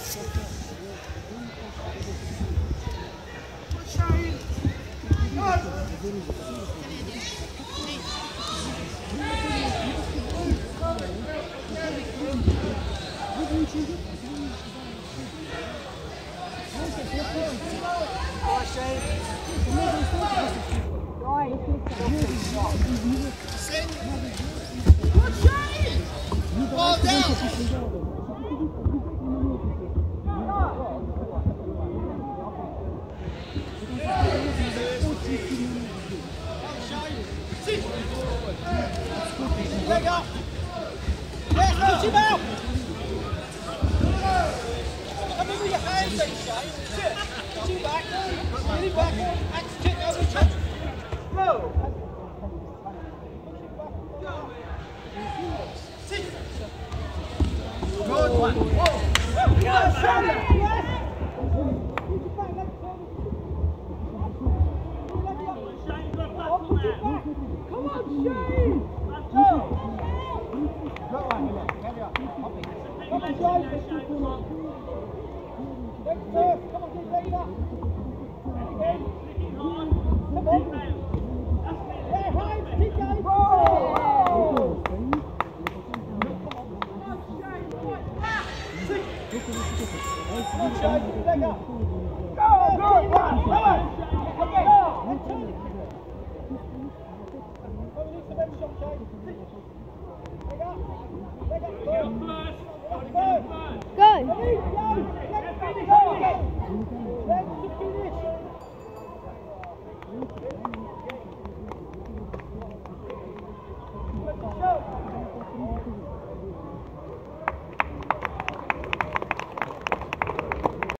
Ball down! Leg up! Yes, push him out! Come in with your hands, then, Shane. Sit. Push him back. Get him back. Axe kick over the top. Go! Sit. Good one. Whoa! Yes, Shane! Yes! Come on, Shane! Go! Go on, carry on. Come on, Shane! Next serve. Come on, get ready up. Again. Come on. Yeah, high. Keep going. Whoa! Come on, Shane. Leg up. Go! Good one. Come on. Okay. Go. Go!